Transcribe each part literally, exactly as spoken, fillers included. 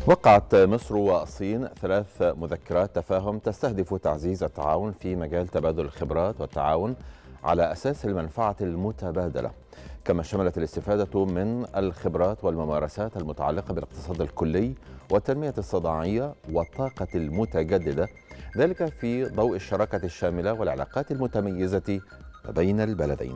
وقعت مصر والصين ثلاث مذكرات تفاهم تستهدف تعزيز التعاون في مجال تبادل الخبرات والتعاون على أساس المنفعة المتبادلة، كما شملت الاستفادة من الخبرات والممارسات المتعلقة بالاقتصاد الكلي والتنمية الصناعية والطاقة المتجددة، ذلك في ضوء الشراكة الشاملة والعلاقات المتميزة بين البلدين.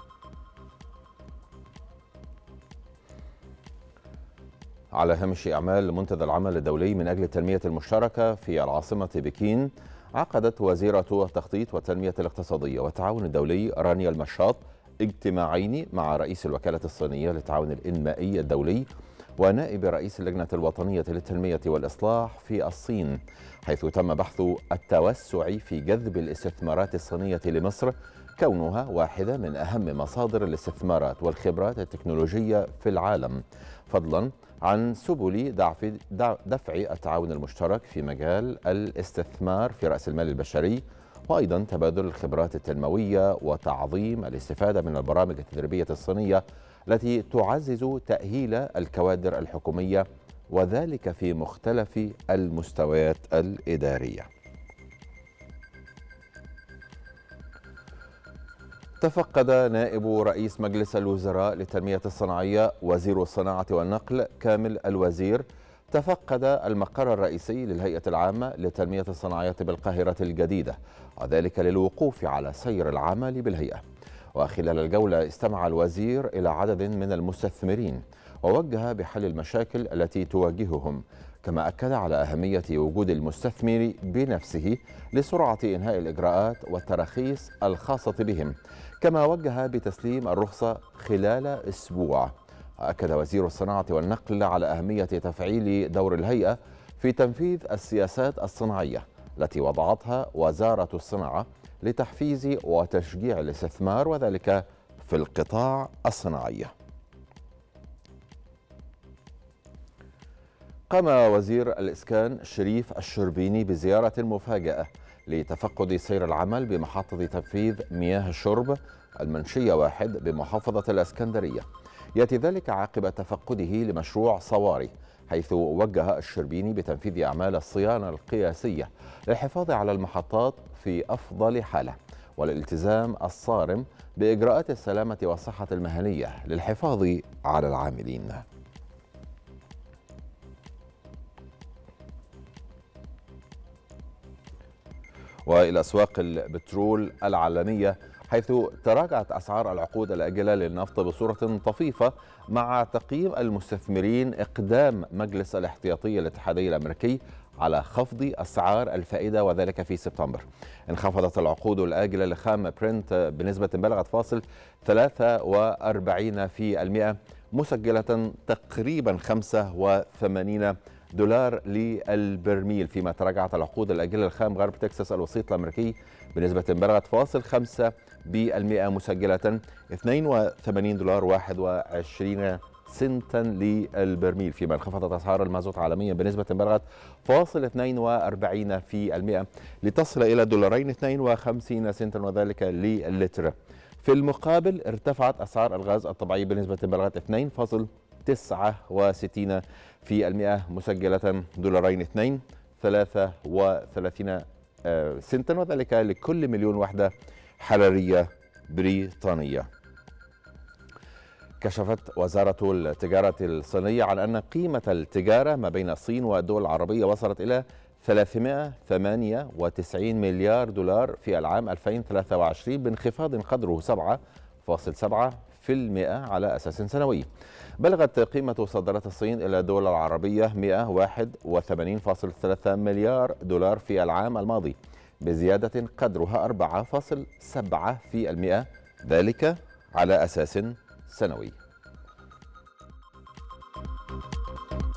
على هامش أعمال منتدى العمل الدولي من أجل التنمية المشتركة في العاصمة بكين، عقدت وزيرة التخطيط والتنمية الاقتصادية والتعاون الدولي رانيا المشاط اجتماعين مع رئيس الوكالة الصينية للتعاون الإنمائي الدولي ونائب رئيس اللجنة الوطنية للتنمية والإصلاح في الصين، حيث تم بحث التوسع في جذب الاستثمارات الصينية لمصر، كونها واحدة من أهم مصادر الاستثمارات والخبرات التكنولوجية في العالم، فضلا عن سبل دفع التعاون المشترك في مجال الاستثمار في رأس المال البشري، وأيضا تبادل الخبرات التنموية وتعظيم الاستفادة من البرامج التدريبية الصينية التي تعزز تأهيل الكوادر الحكومية، وذلك في مختلف المستويات الإدارية. تفقد نائب رئيس مجلس الوزراء للتنمية الصناعية وزير الصناعة والنقل كامل الوزير تفقد المقر الرئيسي للهيئة العامة للتنمية الصناعية بالقاهرة الجديدة، وذلك للوقوف على سير العمل بالهيئة. وخلال الجولة استمع الوزير إلى عدد من المستثمرين ووجه بحل المشاكل التي تواجههم، كما أكد على أهمية وجود المستثمر بنفسه لسرعة إنهاء الإجراءات والتراخيص الخاصة بهم، كما وجه بتسليم الرخصة خلال أسبوع. أكد وزير الصناعة والنقل على أهمية تفعيل دور الهيئة في تنفيذ السياسات الصناعية التي وضعتها وزارة الصناعة لتحفيز وتشجيع الاستثمار، وذلك في القطاع الصناعي. قام وزير الإسكان شريف الشربيني بزيارة مفاجئة لتفقد سير العمل بمحطة تنفيذ مياه الشرب المنشية واحد بمحافظة الإسكندرية، يأتي ذلك عقب تفقده لمشروع صواري، حيث وجه الشربيني بتنفيذ أعمال الصيانة القياسية للحفاظ على المحطات في أفضل حالة والالتزام الصارم بإجراءات السلامة والصحة المهنية للحفاظ على العاملين. وإلى أسواق البترول العالمية، حيث تراجعت أسعار العقود الآجلة للنفط بصورة طفيفة مع تقييم المستثمرين إقدام مجلس الاحتياطي الاتحادي الأمريكي على خفض أسعار الفائدة، وذلك في سبتمبر. انخفضت العقود الآجلة لخام برنت بنسبة بلغت فاصل ثلاثة وأربعين في المئة، مسجلة تقريبا خمسة وثمانين دولار للبرميل، فيما تراجعت العقود الآجلة لخام غرب تكساس الوسيط الأمريكي بنسبة بلغت فاصل خمسة بالمئة، مسجلة اثنين وثمانين دولار واحد وعشرين سنتا للبرميل، فيما انخفضت أسعار المازوت عالميا بنسبة بلغت فاصل اثنين وأربعين في المئة لتصل إلى دولارين اثنين وخمسين سنتا، وذلك للتر. في المقابل ارتفعت أسعار الغاز الطبيعي بنسبة بلغت اثنين فاصل تسعة وستين في المئة، مسجلة دولارين اثنين ثلاثة وثلاثين سنتا، وذلك لكل مليون وحدة حرارية بريطانية. كشفت وزارة التجارة الصينية عن أن قيمة التجارة ما بين الصين والدول العربية وصلت إلى ثلاثمائة وثمانية وتسعين مليار دولار في العام ألفين وثلاثة وعشرين، بانخفاض قدره سبعة فاصل سبعة في المئة على أساس سنوي. بلغت قيمة صادرات الصين إلى الدول العربية مائة وواحد وثمانين فاصل ثلاثة مليار دولار في العام الماضي، بزيادة قدرها أربعة فاصل سبعة في المئة، ذلك على أساس سنوي.